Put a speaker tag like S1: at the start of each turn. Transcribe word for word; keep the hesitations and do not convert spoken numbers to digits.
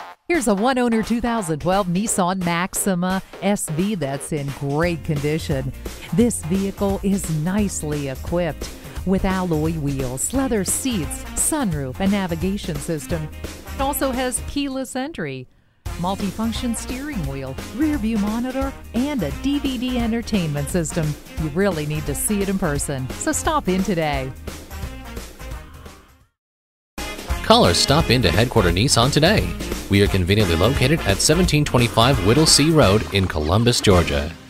S1: Here's a one-owner two thousand twelve Nissan Maxima S V that's in great condition. This vehicle is nicely equipped with alloy wheels, leather seats, sunroof, and navigation system. It also has keyless entry, multifunction steering wheel, rear view monitor, and a D V D entertainment system. You really need to see it in person, so stop in today.
S2: Call or stop into Headquarter Nissan today. We are conveniently located at seventeen twenty-five Whittlesey Road in Columbus, Georgia.